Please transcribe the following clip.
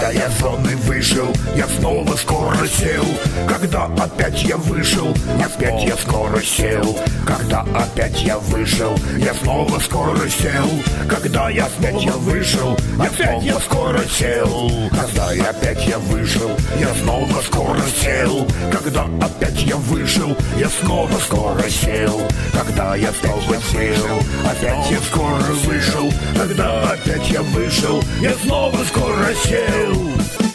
Когда я с зоны вышел, я снова скоро сел. Когда опять я вышел, опять я скоро сел. Когда опять я вышел, я снова скоро сел. Когда я опять я вышел, опять я скоро сел. Когда я опять я вышел, я снова скоро сел. Когда опять я вышел, я снова скоро сел. Когда я снова сел, опять я скоро вышел. Когда опять я вышел, я снова скоро сел.